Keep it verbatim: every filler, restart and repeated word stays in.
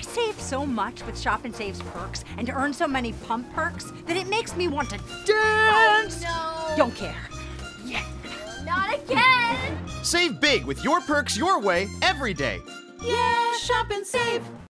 I save so much with Shop and Save's perks and earn so many pump perks that it makes me want to dance. Oh, no. Don't care. Yeah. Not again. Save big with your perks your way every day. Yeah, shop and save.